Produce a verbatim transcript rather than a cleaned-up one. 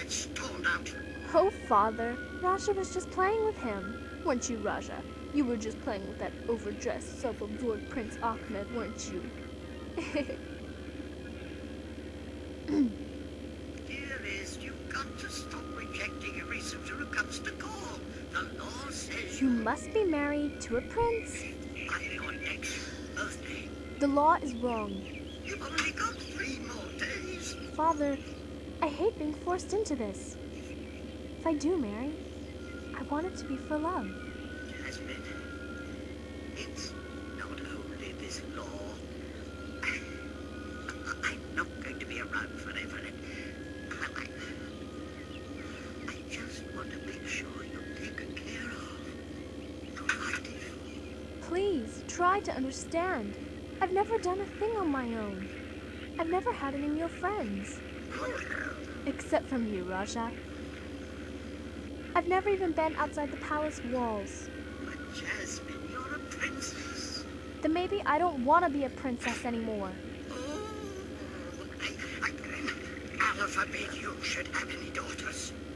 gets torn out. Oh, Father, Raja was just playing with him. Weren't you, Raja? You were just playing with that overdressed, self-absorbed Prince Ahmed, weren't you? Dearest, you've got to stop rejecting every suitor who comes to call. The law says You must be married to a prince. by your next birthday. The law is wrong. You've only got three more days. Father, I hate being forced into this. If I do marry, I want it to be for love. Jasmine, it's not only this law. I'm not going to be around forever. I, I just want to make sure you're taken care of. Provided. Please, try to understand. I've never done a thing on my own. I've never had any male friends. Except from you, Raja. I've never even been outside the palace walls. But Jasmine, you're a princess. Then maybe I don't want to be a princess anymore. Oh, I, I, Allah forbid you should have any daughters.